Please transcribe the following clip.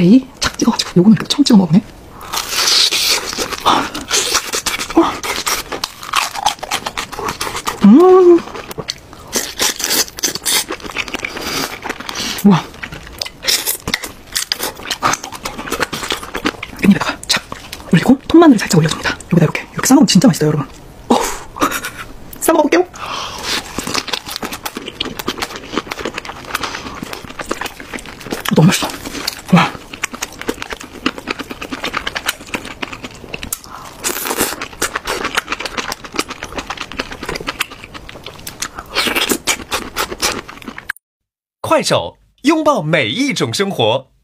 메이 착 찍어가지고 요거는 이렇게 처음 찍어 먹네. 우와. 깻잎에다가 착 올리고 통마늘을 살짝 올려줍니다. 여기다 이렇게 싸먹으면 진짜 맛있어요, 여러분. 어후. 싸먹어볼게요. 너무 맛있어. 와. 快手，拥抱每一种生活。